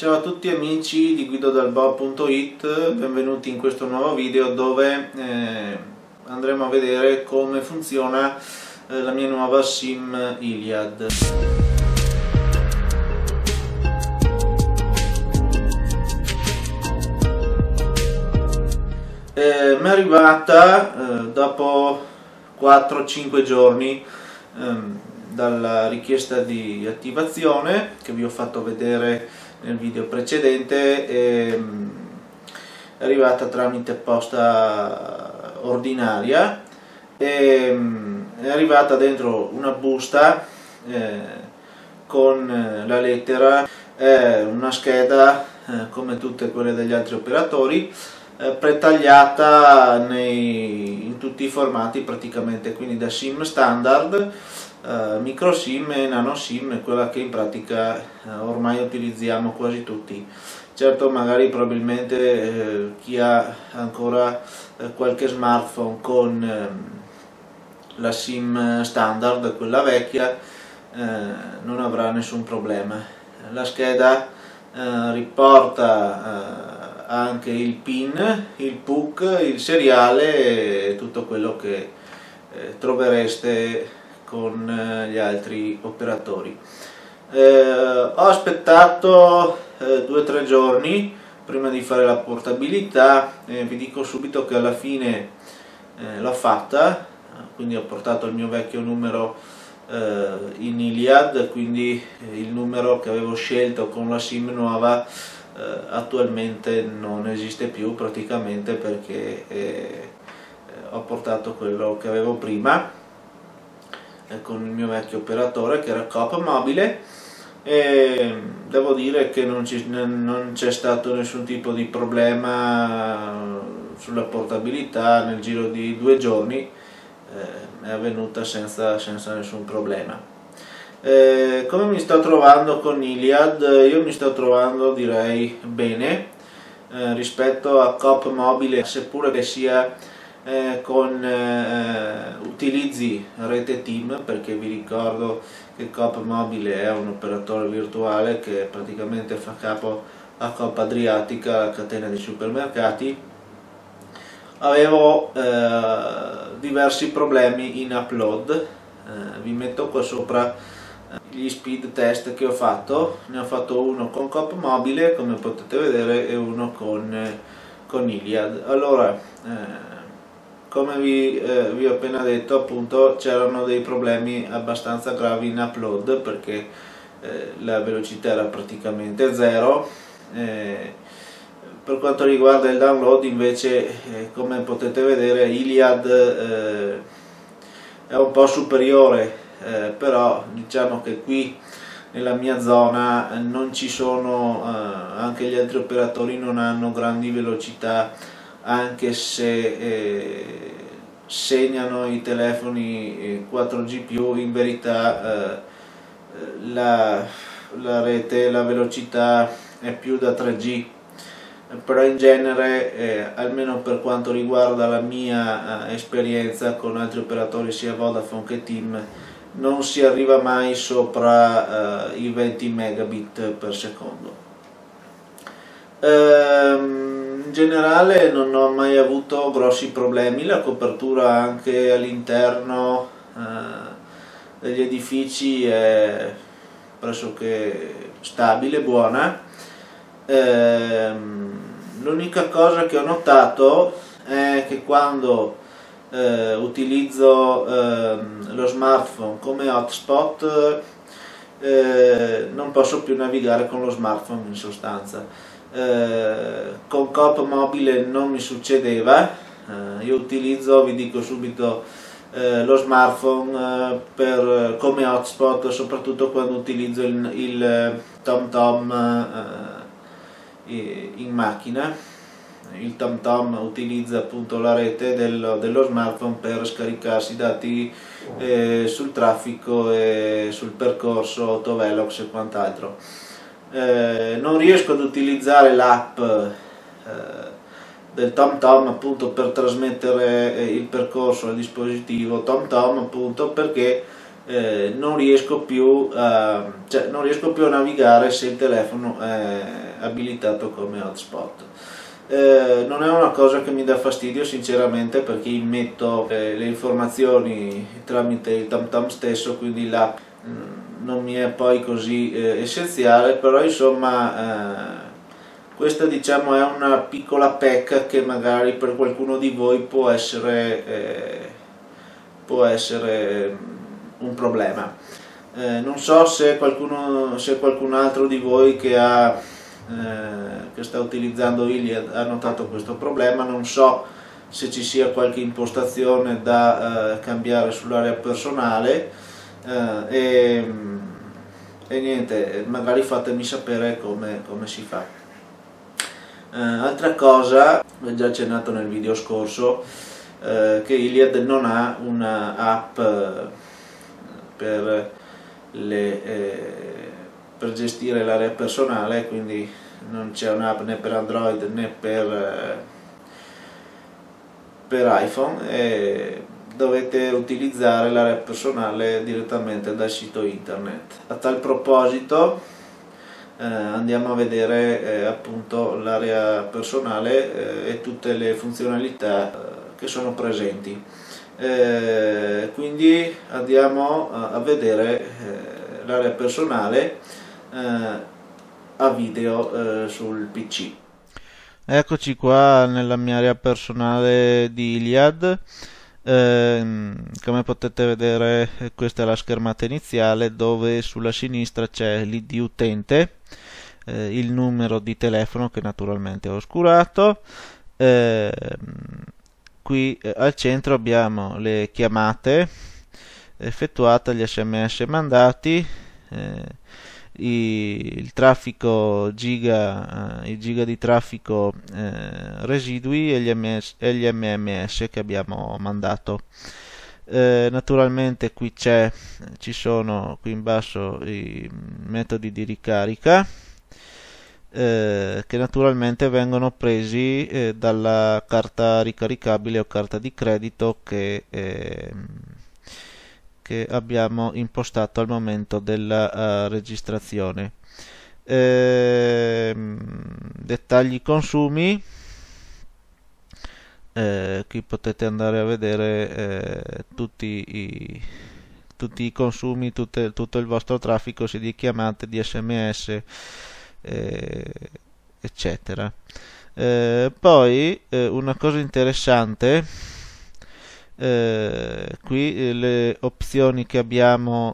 Ciao a tutti amici di guidodalbob.it, benvenuti in questo nuovo video dove andremo a vedere come funziona la mia nuova SIM Iliad. Mi è arrivata dopo 4-5 giorni dalla richiesta di attivazione che vi ho fatto vedere nel video precedente. È arrivata tramite posta ordinaria e è arrivata dentro una busta con la lettera, una scheda come tutte quelle degli altri operatori, pretagliata in tutti i formati praticamente, quindi da SIM standard, micro SIM e nano SIM, è quella che in pratica ormai utilizziamo quasi tutti. Certo, magari probabilmente chi ha ancora qualche smartphone con la SIM standard, quella vecchia, non avrà nessun problema. La scheda riporta anche il PIN, il PUC, il seriale e tutto quello che trovereste con gli altri operatori. Ho aspettato 2-3 giorni prima di fare la portabilità e vi dico subito che alla fine l'ho fatta, quindi ho portato il mio vecchio numero in Iliad, quindi il numero che avevo scelto con la SIM nuova attualmente non esiste più praticamente, perché ho portato quello che avevo prima con il mio vecchio operatore, che era Coop Mobile, e devo dire che non c'è stato nessun tipo di problema sulla portabilità. Nel giro di 2 giorni è avvenuta senza nessun problema. Come mi sto trovando con Iliad? Io mi sto trovando, direi, bene rispetto a Coop Mobile, seppure che sia con utilizzi rete TIM, perché vi ricordo che Coop Mobile è un operatore virtuale che praticamente fa capo a Coop Adriatica, la catena di supermercati. Avevo diversi problemi in upload. Vi metto qua sopra gli speed test che ho fatto. Ne ho fatto uno con Coop Mobile, come potete vedere, e uno con Iliad. Allora, come vi ho appena detto, appunto, c'erano dei problemi abbastanza gravi in upload, perché la velocità era praticamente zero. Per quanto riguarda il download invece, come potete vedere, Iliad è un po' superiore, però diciamo che qui nella mia zona non ci sono, anche gli altri operatori non hanno grandi velocità, anche se segnano i telefoni 4G+, in verità la rete, la velocità è più da 3G, però in genere, almeno per quanto riguarda la mia esperienza con altri operatori sia Vodafone che TIM, non si arriva mai sopra i 20 megabit per secondo. In generale non ho mai avuto grossi problemi, la copertura anche all'interno degli edifici è pressoché stabile, buona. L'unica cosa che ho notato è che quando utilizzo lo smartphone come hotspot non posso più navigare con lo smartphone, in sostanza. Con Coop Mobile non mi succedeva. Io utilizzo, vi dico subito, lo smartphone come hotspot, soprattutto quando utilizzo il TomTom in macchina. Il TomTom utilizza appunto la rete dello smartphone per scaricarsi dati sul traffico e sul percorso autovelox e quant'altro. Non riesco ad utilizzare l'app del TomTom appunto per trasmettere il percorso al dispositivo TomTom, appunto perché non riesco più a navigare se il telefono è abilitato come hotspot. Non è una cosa che mi dà fastidio sinceramente, perché immetto le informazioni tramite il TamTam stesso, quindi l'app non mi è poi così essenziale, però insomma questa diciamo è una piccola pecca che magari per qualcuno di voi può essere un problema. Non so se qualcun altro di voi che sta utilizzando Iliad ha notato questo problema, non so se ci sia qualche impostazione da cambiare sull'area personale, e niente, magari fatemi sapere come si fa. Altra cosa, ho già accennato nel video scorso, che Iliad non ha una app per gestire l'area personale, quindi non c'è un'app né per Android né per iPhone, e dovete utilizzare l'area personale direttamente dal sito internet. A tal proposito andiamo a vedere appunto l'area personale e tutte le funzionalità che sono presenti. Quindi andiamo a vedere l'area personale a video sul PC. Eccoci qua nella mia area personale di Iliad. Come potete vedere, questa è la schermata iniziale, dove sulla sinistra c'è l'ID utente, il numero di telefono che naturalmente ho oscurato. Qui al centro abbiamo le chiamate effettuate, gli SMS mandati, il traffico i giga di traffico residui e gli MMS che abbiamo mandato. Naturalmente qui ci sono qui in basso i metodi di ricarica, che naturalmente vengono presi dalla carta ricaricabile o carta di credito che abbiamo impostato al momento della registrazione. Dettagli consumi, qui potete andare a vedere tutti i consumi, tutto il vostro traffico sia di chiamate, di SMS, eccetera. Poi una cosa interessante, qui le opzioni che abbiamo,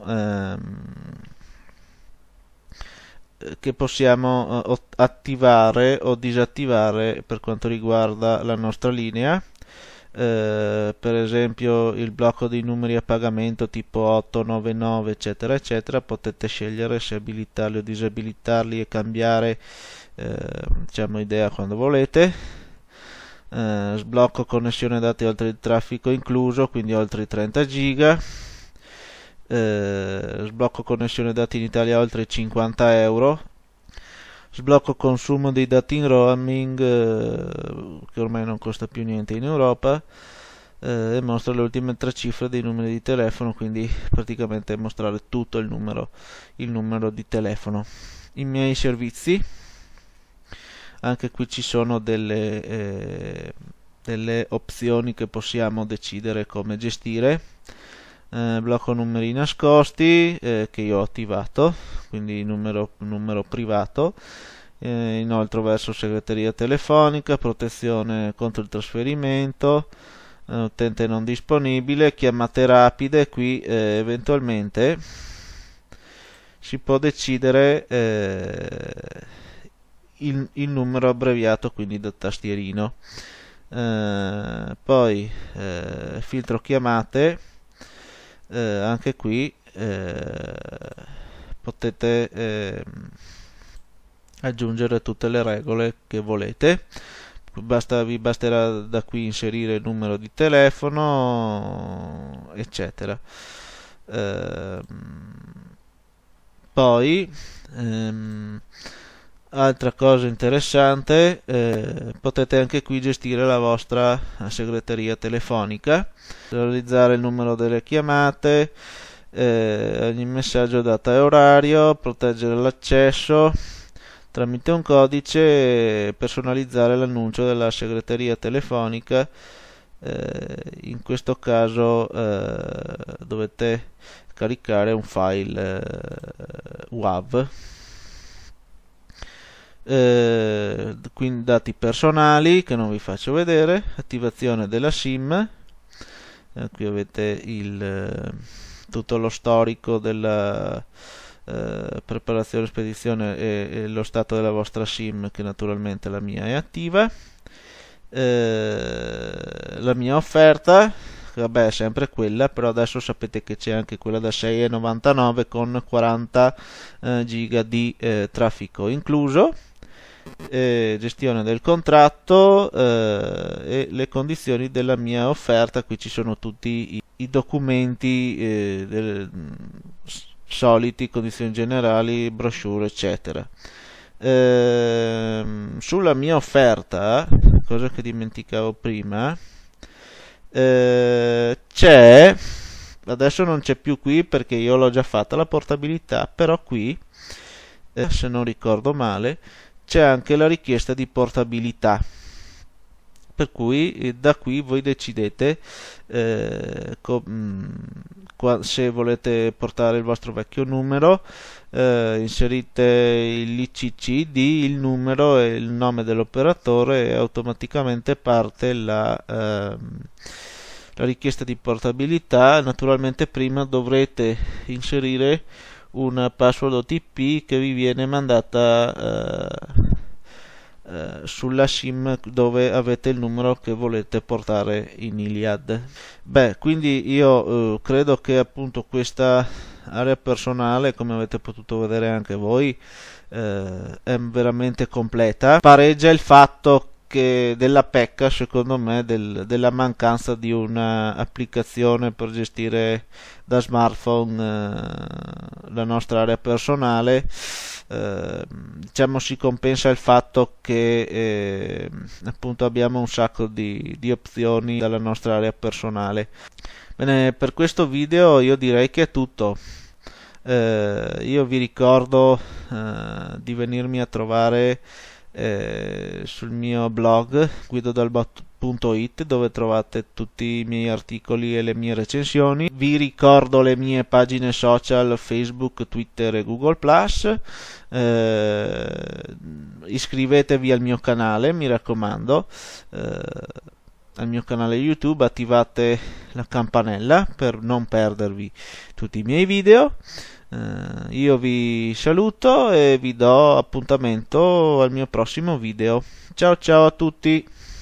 che possiamo attivare o disattivare per quanto riguarda la nostra linea. Per esempio il blocco dei numeri a pagamento tipo 899 eccetera eccetera, potete scegliere se abilitarli o disabilitarli e cambiare diciamo idea quando volete. Sblocco connessione dati oltre il traffico incluso, quindi oltre i 30 giga. Sblocco connessione dati in Italia oltre i 50 euro. Sblocco consumo dei dati in roaming, che ormai non costa più niente in Europa, e mostra le ultime 3 cifre dei numeri di telefono, quindi praticamente mostrare tutto il numero di telefono. I miei servizi, anche qui ci sono delle opzioni che possiamo decidere come gestire. Blocco numeri nascosti, che io ho attivato, quindi numero privato. Inoltre verso segreteria telefonica, protezione contro il trasferimento, utente non disponibile, chiamate rapide. Qui eventualmente si può decidere il numero abbreviato, quindi da tastierino. Poi filtro chiamate, anche qui potete aggiungere tutte le regole che volete. Vi basterà da qui inserire il numero di telefono, eccetera. Poi altra cosa interessante, potete anche qui gestire la vostra segreteria telefonica, realizzare il numero delle chiamate, ogni messaggio, data e orario, proteggere l'accesso tramite un codice, personalizzare l'annuncio della segreteria telefonica. In questo caso dovete caricare un file WAV. Quindi dati personali che non vi faccio vedere, attivazione della SIM, qui avete tutto lo storico della preparazione, spedizione e lo stato della vostra SIM, che naturalmente la mia è attiva. La mia offerta, vabbè, è sempre quella, però adesso sapete che c'è anche quella da 6,99 con 40 giga di traffico incluso. Gestione del contratto e le condizioni della mia offerta. Qui ci sono tutti i documenti soliti, condizioni generali, brochure, eccetera. Sulla mia offerta, cosa che dimenticavo prima, c'è, adesso non c'è più qui perché io l'ho già fatta la portabilità, però qui, se non ricordo male, c'è anche la richiesta di portabilità, per cui da qui voi decidete se volete portare il vostro vecchio numero, inserite l'ICCD, il numero e il nome dell'operatore, e automaticamente parte la richiesta di portabilità. Naturalmente prima dovrete inserire una password OTP che vi viene mandata sulla SIM dove avete il numero che volete portare in Iliad. Beh, quindi io credo che appunto questa area personale, come avete potuto vedere anche voi, è veramente completa. Pareggia il fatto che della pecca, secondo me, della mancanza di un'applicazione per gestire da smartphone la nostra area personale. Diciamo, si compensa il fatto che appunto abbiamo un sacco di opzioni dalla nostra area personale. Bene, per questo video io direi che è tutto. Io vi ricordo di venirmi a trovare sul mio blog guidodalbot.it, dove trovate tutti i miei articoli e le mie recensioni. Vi ricordo le mie pagine social Facebook, Twitter e Google+. Iscrivetevi al mio canale, mi raccomando, al mio canale YouTube, attivate la campanella per non perdervi tutti i miei video. Io vi saluto e vi do appuntamento al mio prossimo video. Ciao ciao a tutti.